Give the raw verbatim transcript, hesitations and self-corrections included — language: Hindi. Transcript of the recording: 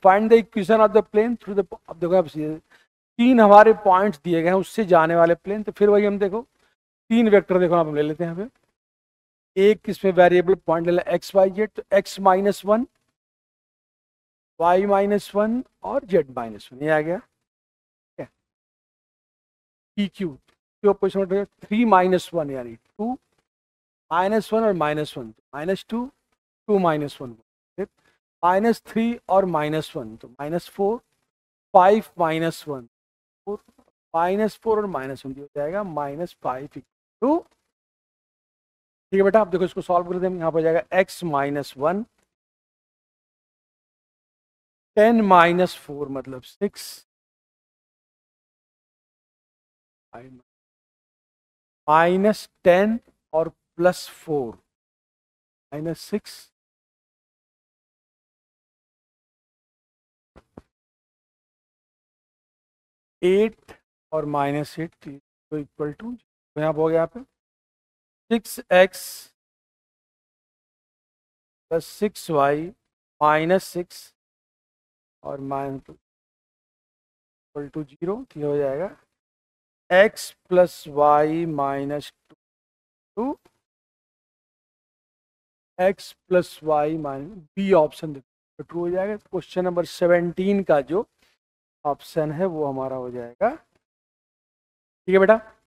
Find the equation of the plane through the, अब देखो अब तीन हमारे पॉइंट्स दिए गए हैं उससे जाने वाले प्लेन, तो फिर वही हम देखो तीन वेक्टर देखो आप हम ले लेते हैं यहाँ पे। एक इसमें वेरिएबल पॉइंट ले लें एक्स वाई जेड, तो X minus one, Y minus one और जेड माइनस वन, ये आ गया P Q. Position three minus one यानी टू, माइनस वन और minus one, minus two, two minus one, minus three और माइनस वन तो minus four, five minus one four, minus four और माइनस वन हो जाएगा माइनस फाइव टू। ठीक है बेटा, आप देखो इसको सॉल्व कर दें, यहाँ पर जाएगा X minus one, ten minus four मतलब सिक्स, माइनस टेन और plus four minus six, eight और माइनस एट तो इक्वल टू, तो यहाँ हो गया यहाँ पे six X plus six Y minus six और माइनस इक्वल टू जीरो, तो ये हो जाएगा X plus Y minus two two X plus Y minus, B option देखो ट्रू हो जाएगा। क्वेश्चन नंबर सेवनटीन का जो ऑप्शन है वो हमारा हो जाएगा। ठीक है बेटा।